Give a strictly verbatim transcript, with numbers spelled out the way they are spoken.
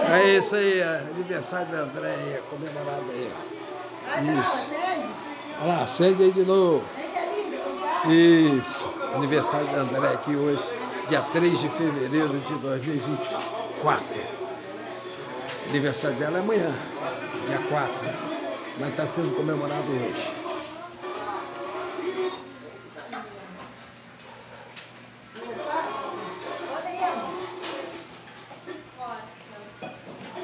É isso aí, é aniversário da Andréia, comemorado aí. Isso. Olha lá, acende aí de novo. Isso. Aniversário da Andréia aqui hoje, dia três de fevereiro de dois mil e vinte e quatro. Aniversário dela é amanhã, dia quatro. Mas está sendo comemorado hoje.